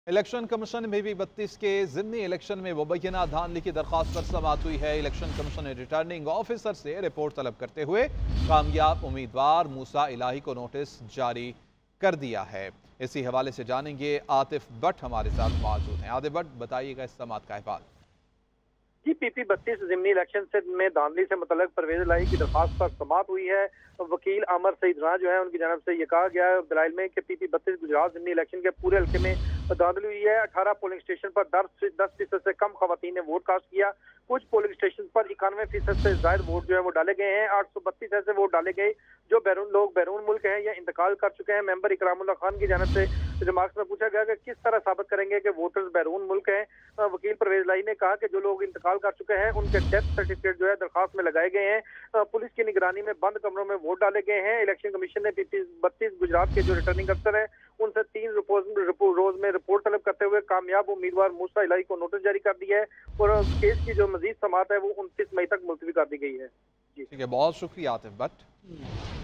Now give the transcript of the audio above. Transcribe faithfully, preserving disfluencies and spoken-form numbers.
Election commission में भी बत्तीस के जिमनी इलेक्शन में मुबैना धांधली की दरख्वास्त पर समाअत हुई है। इलेक्शन कमीशन ने रिटर्निंग ऑफिसर से रिपोर्ट तलब करते हुए कामयाब उम्मीदवार मूसा इलाही को नोटिस जारी कर दिया है। इसी हवाले से जानेंगे, आतिफ भट्ट हमारे साथ मौजूद हैं। आतिफ भट्ट, बताइएगा इस समाअत का अहवाल। जी, पीपी बत्तीस जिमनी इलेक्शन से में धांधली से मुतल्लिक परवेज इलाही की दरख्वास्त पर समाअत हुई है। वकील अमर सईद राना जो है उनकी जानब से ये कहा गया है दलाइल में कि पीपी बत्तीस गुजरात जिमनी इलेक्शन के पूरे हल्के में धांधली हुई है। अठारह पोलिंग स्टेशन पर दस दस फीसद से कम खवातीन ने वोट कास्ट किया। कुछ पोलिंग स्टेशन पर इक्यानवे फीसद से ज्यादा वोट जो है वो डाले गए हैं। आठ सौ बत्तीस ऐसे वोट डाले गए जो बैरून लोग बैरून मुल्क हैं या इंतकाल कर चुके हैं। मेंबर इकरामुल्लाह खान की जानब से रिमार्क्स में पूछा गया कि किस तरह साबित करेंगे कि वोटर्स बैरून मुल्क हैं। वकील परवेज इलाही ने कहा कि जो लोग इंतकाल कर चुके हैं उनके डेथ सर्टिफिकेट जो है दरखास्त में लगाए गए हैं। पुलिस की निगरानी में बंद कमरों में वोट डाले गए हैं। इलेक्शन कमीशन ने पीपी बत्तीस गुजरात के जो रिटर्निंग अफसर है उनसे तीन रोज में रिपोर्ट तलब करते हुए कामयाब उम्मीदवार मूसा इलाही को नोटिस जारी कर दिया है और केस की जो मजीद समाअत है वो उनतीस मई तक मुलतवी कर दी गई है। ठीक है, बहुत शुक्रिया आतिफ भट्ट।